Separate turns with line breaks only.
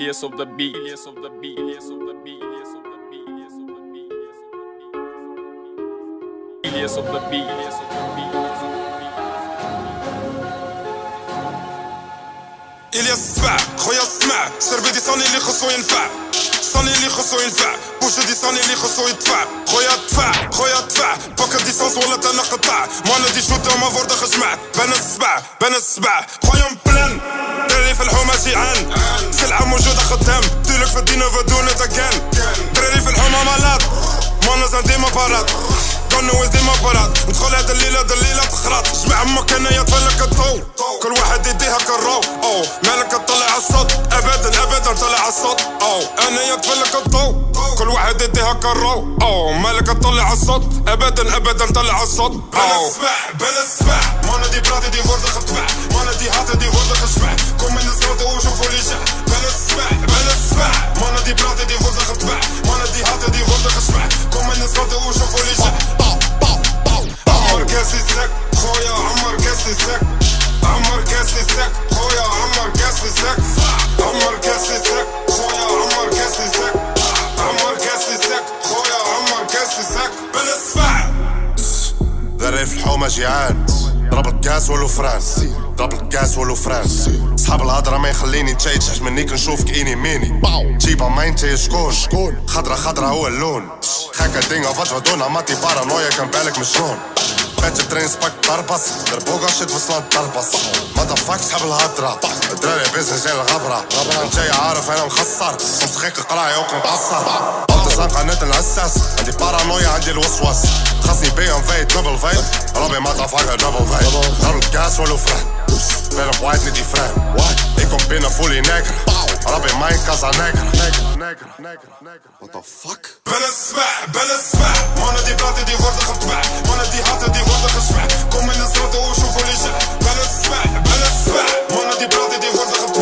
Elias op de beat. Elias op de beat. Elias op de beat. Elias op de beat. Elias op de beat. Elias op de beat.
إلياس السبع خويا اسمع سربي دي صاني اللي خصو ينفع صاني اللي خصو ينفع بوش دي صاني اللي خصو يدفع خويا دفع خويا دفع فك ديسونس ولا تنقطع مانا دي شوطة ما فور داخل جمعت بان السبع خويا مبلان دراري في الحومة جيعان سلعة موجودة خدام ديرلك في الدينا فدونة تكان دراري في الحومة مالات مانا زان ديما بارات كنوز ديما بارات ندخل هاد الليلة تخرط جمع امك انايا طلق الضو كل واحد يديها كالرو مالك تطلع الصوت ابدا طلع الصوت انايا طلق الضو كل واحد يديها كالرو مالك تطلع الصوت ابدا طلع الصوت بلا السبع مانا دي براتي دي ورد خطبع مانا دي هاتي دي ورد خشبع كون من الصوت وشوفوا لي جا بلا السبع مانا دي براتي دي ورد خطبع مانا دي هاتي دي ورد خشبع كون من الصوت وشوفوا لي جا عمر كاسي سك خويا عمر كاسي سك عمر كاسي سك خويا عمر كاسي سك عمر كاسي سك خويا عمر كاسي سك عمر كاسي سك خويا عمر كاسي سك بلا السبع ذري في الحومة جيعان ضرب الكاس ولو فرانس ضرب الكاس ولو فرانس صحاب الهضرة ما يخليني نتشيش منيك نشوفك اني ميني جيبها ما انتي شكون خضرة هو اللون خاكا دينغا فجوة دونا ماتي بارانويا كان بالك مجنون بيت ترين سباك تربص دربوكا شد وصلان تربص ماذا فاك صحاب الهضرة دراري بيزنس جاي الغبرة جاي عارف انا مخسر مسخيك قراعي وكن مقصر عبد زنقة نت العساس عندي بارانويا عندي الوسواس خاصني بيهم فايت دبل فايت ربي ماذا فاك دبل فايت ضرب الكاس ولو فران بين وايت ندي فران يكون بينا فولي ناكر ربي ماين كازا ناكر What the fuck بلا السبع مانا دي براتي دي ورد خطبع مانا دي هاتي دي ورد خشبع كون من الصوت وشوفوا لي جا بلا السبع مانا دي براتي دي ورد خطبع